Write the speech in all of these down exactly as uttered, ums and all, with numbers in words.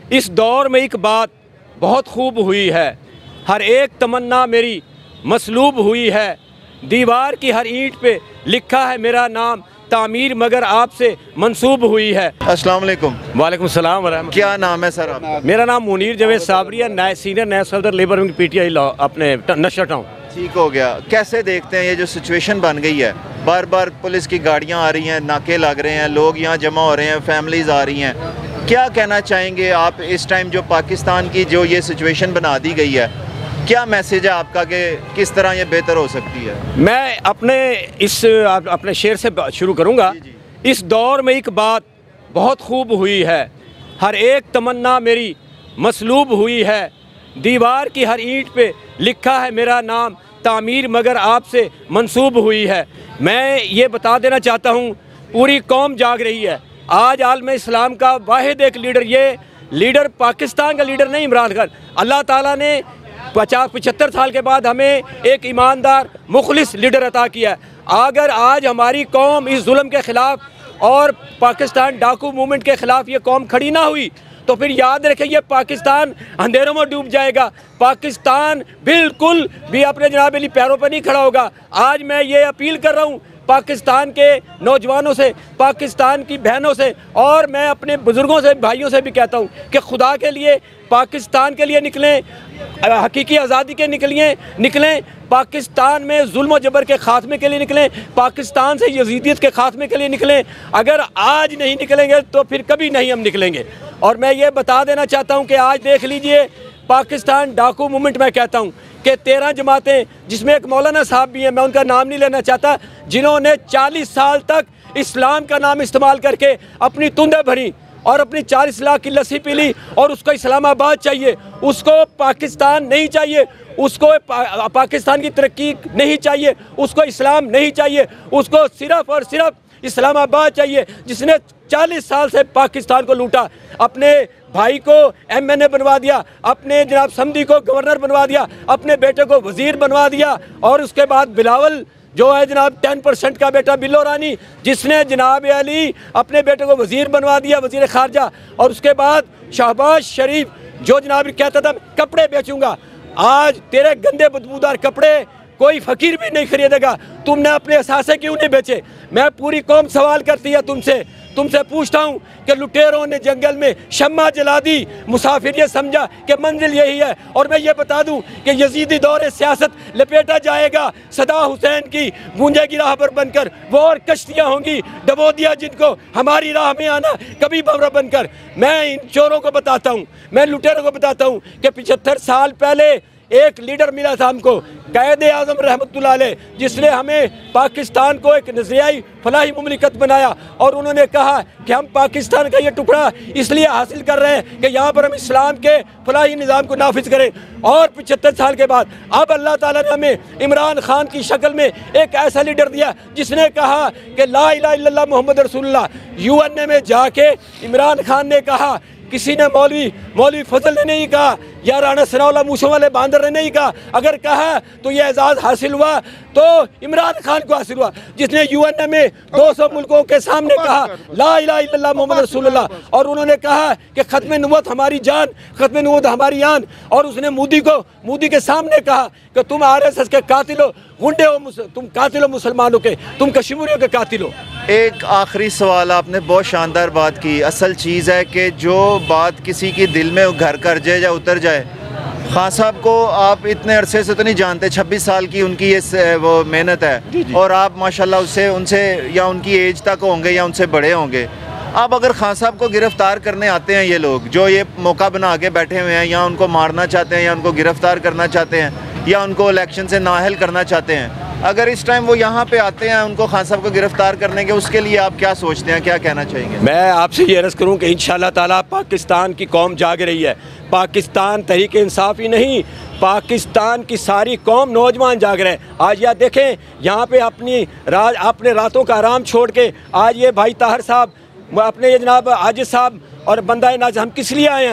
इस दौर में एक बात बहुत खूब हुई है, हर एक तमन्ना मेरी मसलूब हुई है, दीवार की हर ईंट पे लिखा है मेरा नाम, तामीर मगर आपसे मंसूब हुई है। अस्सलाम वालेकुम। वालेकुम सलाम व रहमतुल्लाह। क्या नाम है सर आपका? मेरा नाम मुनीर जवेद साबरिया, नए सीनियर नए सदर लेबर विंग पीटीआई लॉ अपने नशर टाउन। ठीक हो गया। कैसे देखते हैं ये जो सिचुएशन बन गई है, बार बार पुलिस की गाड़ियाँ आ रही हैं, नाके लग रहे हैं, लोग यहाँ जमा हो रहे हैं, फैमिलीज़ आ रही हैं, क्या कहना चाहेंगे आप इस टाइम जो पाकिस्तान की जो ये सिचुएशन बना दी गई है, क्या मैसेज है आपका कि किस तरह ये बेहतर हो सकती है? मैं अपने इस अपने शेर से शुरू करूँगा। इस दौर में एक बात बहुत खूब हुई है, हर एक तमन्ना मेरी मसलूब हुई है, दीवार की हर ईंट पे लिखा है मेरा नाम, तामीर मगर आपसे मंसूब हुई है। मैं ये बता देना चाहता हूँ, पूरी कौम जाग रही है। आज आलम इस्लाम का वाहिद एक लीडर, ये लीडर पाकिस्तान का लीडर नहीं इमरान खान, अल्लाह ताला ने पचास पचहत्तर साल के बाद हमें एक ईमानदार मुखलिस लीडर अता किया है। अगर आज हमारी कौम इस जुल्म के ख़िलाफ़ और पाकिस्तान डाकू मूवमेंट के ख़िलाफ़ ये कौम खड़ी ना हुई तो फिर याद रखें ये पाकिस्तान अंधेरों में डूब जाएगा। पाकिस्तान बिल्कुल भी अपने जनाब अली पैरों पर नहीं खड़ा होगा। आज मैं ये अपील कर रहा हूँ पाकिस्तान के नौजवानों से, पाकिस्तान की बहनों से, और मैं अपने बुज़ुर्गों से, भाइयों से भी कहता हूँ कि खुदा के लिए पाकिस्तान के लिए निकलें, हकीकी आज़ादी के निकलिए निकलें, पाकिस्तान में जुल्म जबर के ख़ात्मे के लिए निकलें, पाकिस्तान से यजीदियत के ख़ात्मे के लिए निकलें। अगर आज नहीं निकलेंगे तो फिर कभी नहीं हम निकलेंगे। और मैं ये बता देना चाहता हूँ कि आज देख लीजिए पाकिस्तान डाकू मूवमेंट, मैं कहता हूँ कि तेरह जमातें, जिसमें एक मौलाना साहब भी हैं, मैं उनका नाम नहीं लेना चाहता, जिन्होंने चालीस साल तक इस्लाम का नाम इस्तेमाल करके अपनी तुंदें भरी और अपनी चालीस लाख की लस्सी पी ली, और उसको इस्लामाबाद चाहिए, उसको पाकिस्तान नहीं चाहिए, उसको पा, पाकिस्तान की तरक्की नहीं चाहिए, उसको इस्लाम नहीं चाहिए, उसको सिर्फ और सिर्फ इस्लामाबाद चाहिए, जिसने चालीस साल से पाकिस्तान को लूटा, अपने भाई को एम एन ए बनवा दिया, अपने जनाब समधी को गवर्नर बनवा दिया, अपने बेटे को वज़ीर बनवा दिया, और उसके बाद बिलावल जो है जनाब टेन परसेंट का बेटा बिल्लो रानी, जिसने जनाब अली अपने बेटे को वज़ीर बनवा दिया, वज़ीर ख़ारजा, और उसके बाद शहबाज शरीफ जो जनाब कहता था कपड़े बेचूंगा, आज तेरे गंदे बदबूदार कपड़े कोई फ़कीर भी नहीं खरीदेगा, तुमने अपने असासे क्यों नहीं बेचे? मैं पूरी कौम सवाल करती है तुमसे तुमसे पूछता हूँ कि लुटेरों ने जंगल में शम्मा जला दी, मुसाफिर ये समझा कि मंजिल यही है। और मैं ये बता दूँ कि यजीदी दौरे सियासत लपेटा जाएगा, सदा हुसैन की गूंजेगी राह पर बनकर, वो और कश्तियाँ होंगी डबो दिया जिनको हमारी राह में आना कभी भंवरा बनकर। मैं इन चोरों को बताता हूँ, मैं लुटेरों को बताता हूँ कि पिछहत्तर साल पहले एक लीडर मिला था हमको, कायदे आज़म रहमतुल्लाह अलैह, जिसने हमें पाकिस्तान को एक नज़रियाई फलाही मुमलिकत बनाया, और उन्होंने कहा कि हम पाकिस्तान का ये टुकड़ा इसलिए हासिल कर रहे हैं कि यहाँ पर हम इस्लाम के फलाही निज़ाम को नाफिज करें। और पचहत्तर साल के बाद अब अल्लाह ताला ने हमें इमरान खान की शक्ल में एक ऐसा लीडर दिया जिसने कहा कि ला इलाहा इल्लल्लाह मोहम्मद रसूलुल्लाह। यू एन ए में जाके इमरान खान ने कहा, किसी ने मौलवी मौलवी फजल ने नहीं कहा, या राणा सनाउल्लाह मूसों वाले बांदर ने नहीं कहा, अगर कहा तो ये एजाज़ हासिल हुआ तो इमरान खान को हासिल हुआ, जिसने यूएन ए में दो सौ मुल्कों के सामने कहा ला इलाहा इल्लल्लाह मोहम्मद रसूलुल्लाह, और उन्होंने कहा कि ख़त्म नबूवत हमारी जान, ख़त्म नबूवत हमारी आन। और उसने मोदी को मोदी के सामने कहा कि तुम आर एस एस के कातिल हो, गुंडे हो, तुम कातिल हो मुसलमानों के, तुम कश्मीरियों के कातिल हो। एक आखिरी सवाल, आपने बहुत शानदार बात की। असल चीज़ है कि जो बात किसी के दिल में घर कर जाए या उतर जाए, खान साहब को आप इतने अरसे से तो नहीं जानते, छब्बीस साल की उनकी ये वो मेहनत है, और आप माशाल्लाह उससे उनसे या उनकी एज तक होंगे या उनसे बड़े होंगे। अब अगर खान साहब को गिरफ़्तार करने आते हैं ये लोग जो ये मौका बना के बैठे हुए हैं, या उनको मारना चाहते हैं, या उनको गिरफ़्तार करना चाहते हैं, या उनको इलेक्शन से नाअहल करना चाहते हैं, अगर इस टाइम वो यहाँ पे आते हैं उनको खान साहब को गिरफ़्तार करने के, उसके लिए आप क्या सोचते हैं, क्या कहना चाहेंगे? मैं आपसे ये अर्ज़ करूँ कि इंशाअल्लाह ताला पाकिस्तान की कौम जाग रही है। पाकिस्तान तहरीक इंसाफ ही नहीं, पाकिस्तान की सारी कौम नौजवान जाग रहे हैं। आज यार देखें, यहाँ पे अपनी रात अपने रातों का आराम छोड़ के आज ये भाई ताहर साहब, अपने ये जनाब आजिज़ साहब और बंदा नाज, हम किस लिए आए हैं?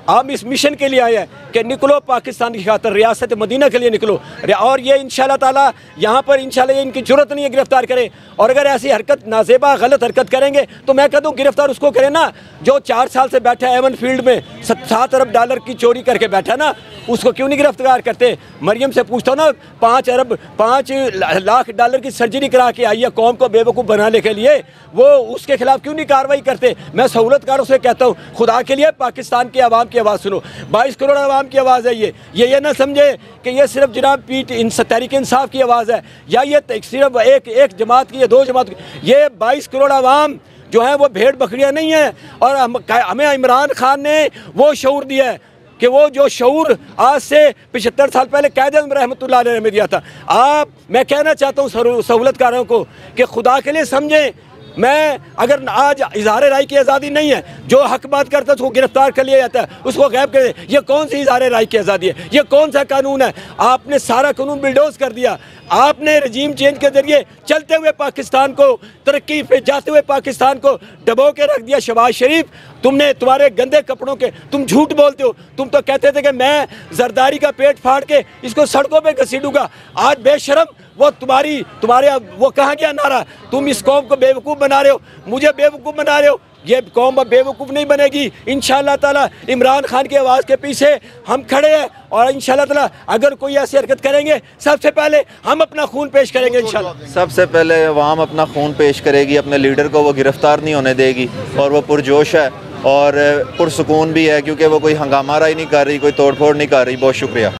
आप इस मिशन के लिए आए हैं कि निकलो पाकिस्तान की खातर, रियासत मदीना के लिए निकलो। और ये इंशाल्लाह ताला यहाँ पर इंशाल्लाह ये इनकी जरूरत नहीं है गिरफ्तार करें। और अगर ऐसी हरकत नाजेबा गलत हरकत करेंगे तो मैं कह दूँ गिरफ्तार उसको करें ना जो चार साल से बैठा है एवन फील्ड में, सात अरब डॉलर की चोरी करके बैठा ना, उसको क्यों नहीं गिरफ्तार करते? मरियम से पूछता हूँ ना, पाँच अरब पाँच लाख डॉलर की सर्जरी करा के आई है कौम को बेवकूफ़ बनाने के लिए, वो उसके खिलाफ क्यों नहीं कार्रवाई करते? मैं सहूलतकारों से कहता हूँ खुदा के लिए पाकिस्तान की आवाम की आवाज़ सुनो। बाईस करोड़ आवाम की आवाज़ है ये ये ये ना समझे कि ये सिर्फ जनाब पीट इन तहरीक इंसाफ की आवाज़ है या ये सिर्फ एक एक जमात की या दो जमात की। ये बाईस करोड़ आवाम जो है वो भेड़ बकरियाँ नहीं है। और हम, हमें इमरान खान ने वो शऊर दिया है कि वो जो शऊर आज से पचहत्तर साल पहले कैद आज़म रहमतुल्लाह अलैह ने दिया था। आप मैं कहना चाहता हूँ सहूलतकारों को कि खुदा के लिए समझें, मैं अगर आज इजहार राय की आज़ादी नहीं है, जो हक बात करता है उसको गिरफ्तार कर लिया जाता है, उसको गैब कर दिया। ये कौन सी इजहार राय की आज़ादी है? ये कौन सा कानून है? आपने सारा कानून बिल्डोज कर दिया। आपने रजीम चेंज के जरिए चलते हुए पाकिस्तान को, तरक्की पे जाते हुए पाकिस्तान को डबो के रख दिया। शहबाज शरीफ, तुमने तुम्हारे गंदे कपड़ों के तुम झूठ बोलते हो। तुम तो कहते थे कि मैं जरदारी का पेट फाड़ के इसको सड़कों पे घसीटूंगा। आज बेशरम वो तुम्हारी तुम्हारे वो कहाँ गया नारा? तुम इस कौम को बेवकूफ़ बना रहे हो, मुझे बेवकूफ़ बना रहे हो। ये कौम अब बेवकूफ़ नहीं बनेगी इंशाअल्लाह ताला। इमरान खान की आवाज़ के पीछे हम खड़े हैं और इंशाअल्लाह ताला अगर कोई ऐसी हरकत करेंगे सबसे पहले हम अपना खून पेश करेंगे इंशाअल्लाह। सबसे पहले अवाम अपना खून पेश करेगी, अपने लीडर को वो गिरफ्तार नहीं होने देगी। और वो पुरजोश है और पुरसुकून भी है क्योंकि वो कोई हंगामा राई नहीं कर रही, कोई तोड़ फोड़ नहीं कर रही। बहुत शुक्रिया।